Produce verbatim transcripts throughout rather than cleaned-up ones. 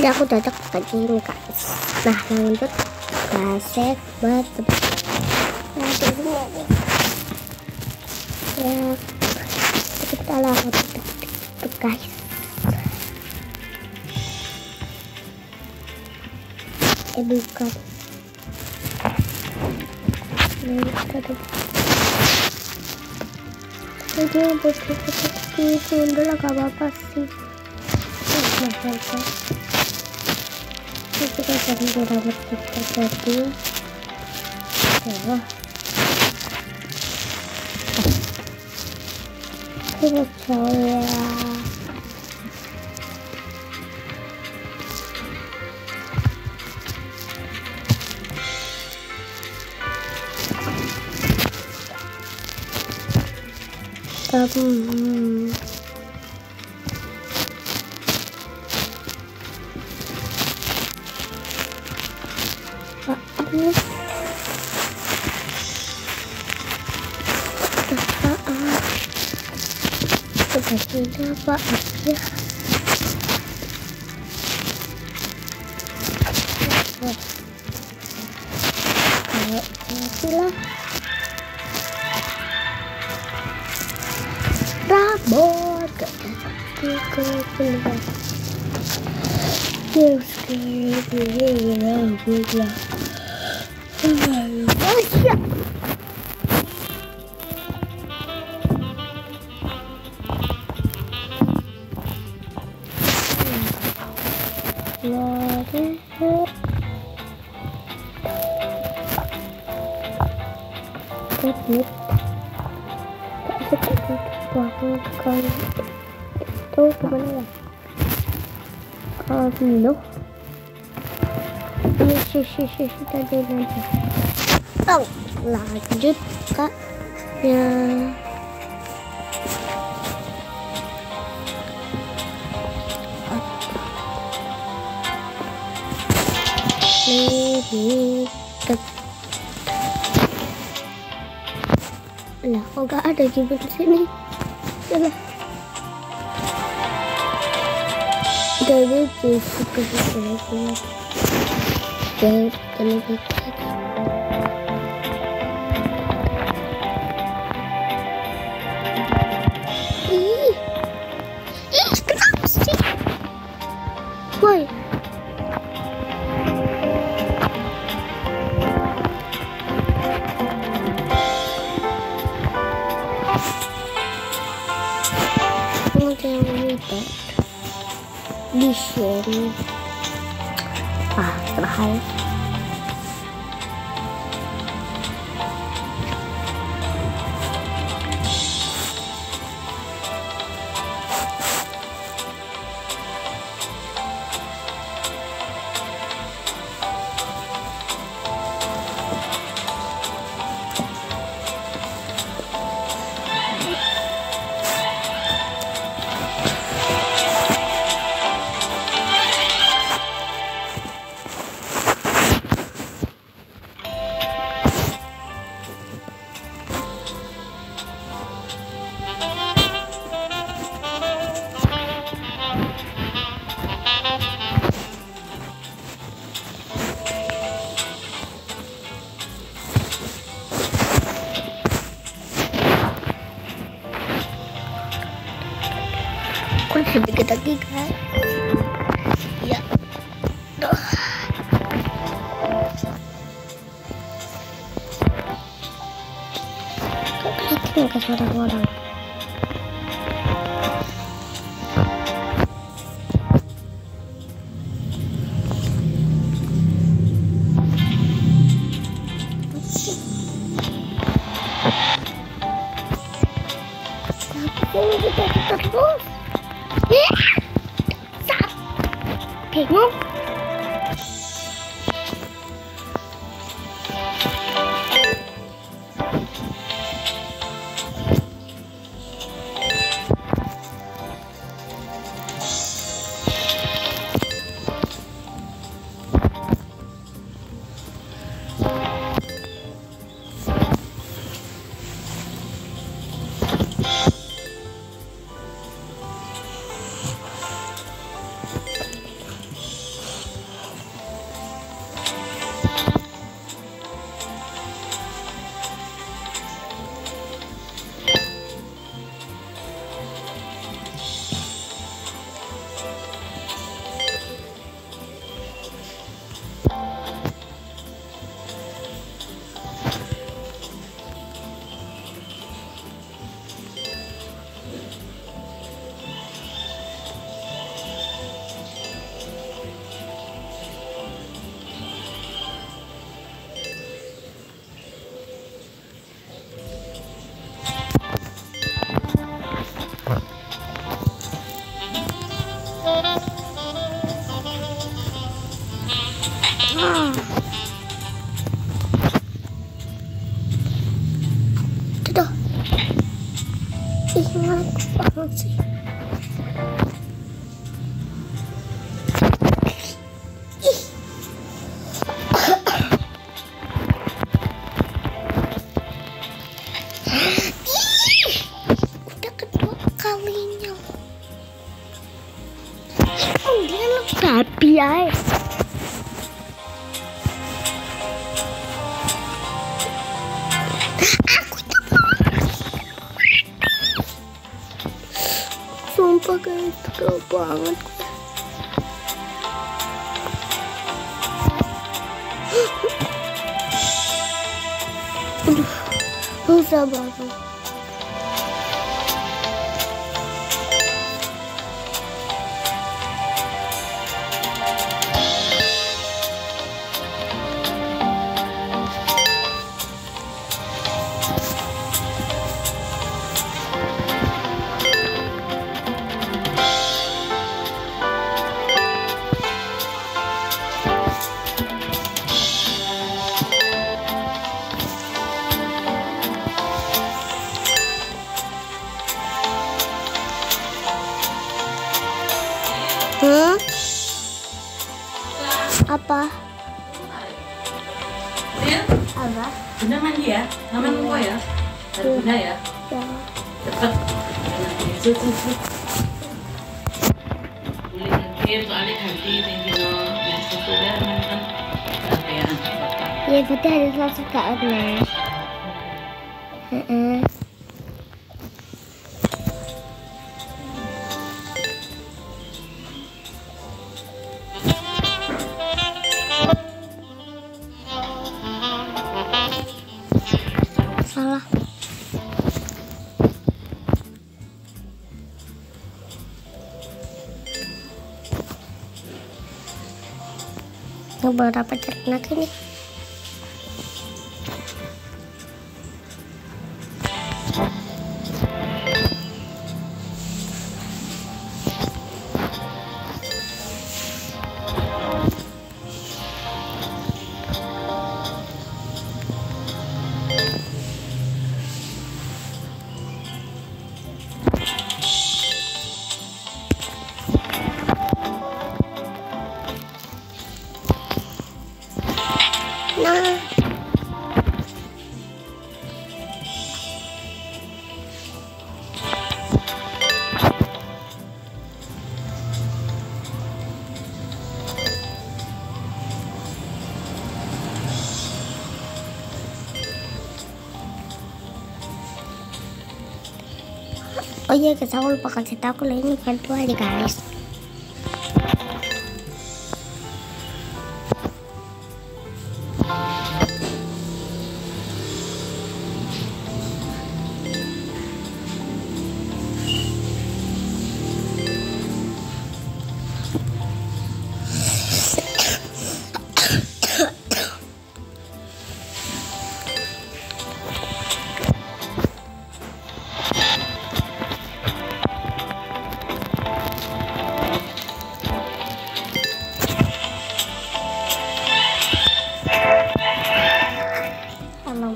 Jadi aku cocok pakai gini guys. Nah lanjut kasih batu. Nah di sini ya kita langsung tuh guys. Eh bukan. Ini ada. Ini betul-betul itu udah gak apa-apa sih. Masalah. Kita cari rambut kita tadi. Oh. Kita coba. Hmm. Apaan? Apaan? Sepertinya apaan ya? Kalau matilah. Rabot gak ada kebenaran. Terus kebenaran rabot lah. Ayo, Kebut Bahkan itu kemana ya? Kalau ini sisi-sisi tadi nanti. Oh, lanjut kak ya. Lebih tek. Lah, kok gak ada di sini? Yalah. Jadi suka suka dan lebih tek. Ih, ih, kenapa sih? Woi. Di sini ah terakhir sedikit lagi kan ya doh kok ke orang-orang tapi kita terus bingung. banget sih. Udah kedua kalinya. Oh, dia lu babi ya. Sumpah guys, tegel banget. Aduh, susah banget. Hmm? Apa? Iya? Apa? Bunda mandi ya? Nama kok ya? Dari Bunda ya? Ya. Cepet. Cepet, cepet. Boleh ganti, soalnya ganti tinggi no. Yang sebetulnya kan pakaian bapak. Ya, Bunda harus masuk ke online. Heeh. Salah. Coba dapat ternak ini. Nah, oh iya, kita lupa kasih tahu kalau ini bukan dua ya guys. Halo.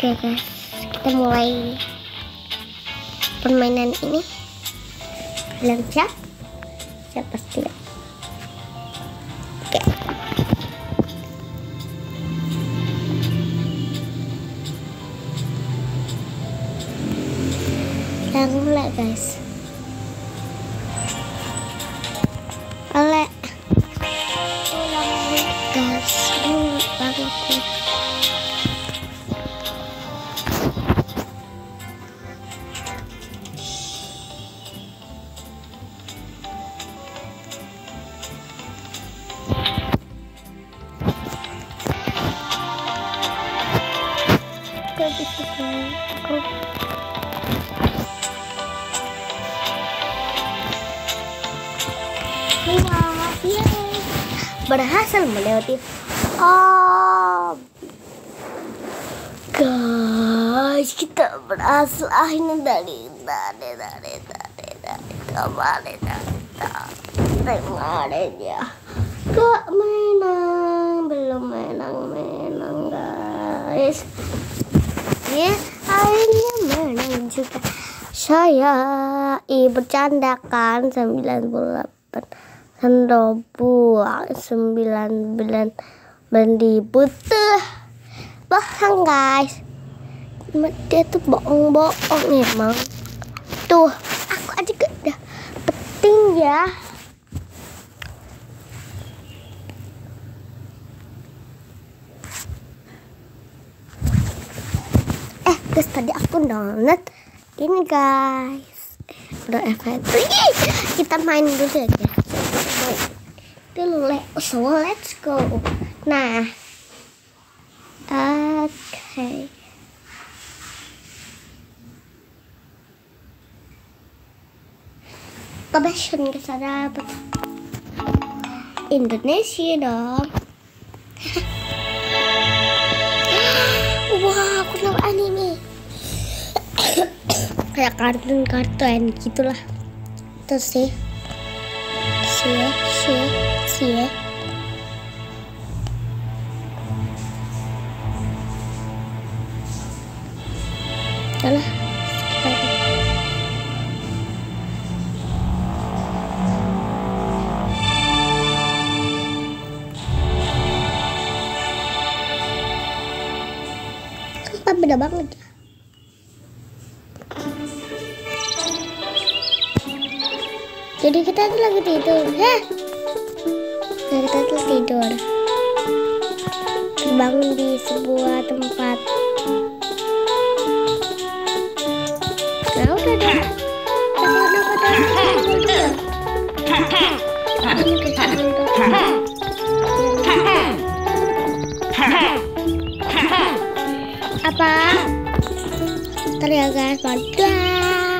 Oke guys, kita mulai permainan ini. Kalian siap? Siap pasti ya. Oke. Kita mulai guys. Oleh guys, ini banget nih. Wah, yeay. Berhasil melewati. Oh, guys, kita berhasil akhirnya dari dari dari dari dari kemarin dari kemarin ya. Gak menang, belum menang menang guys. Ya, akhirnya menang juga. Saya i bercandakan sembilan puluh delapan buang sembilan sembilan ribu tuh bohong guys. Dia tuh bohong-bohong emang. Tuh, aku aja gak udah penting ya. Eh guys, tadi aku download ini guys, udah efek. Kita main dulu ya guys. Dulu, so let's go. Nah, oke. Okay. Kebetulan kita dapat Indonesia dong. Wah, aku tahu anime. Kayak kartun-kartun gitulah. Terus sih. Sih, sih, sih. Salah. Sumpah beda banget ya. Jadi kita tuh lagi tidur. Heh. Nah, kita tuh tidur. Terbangun di sebuah tempat. Nah, udah deh. Apa? Ntar ya guys, pada.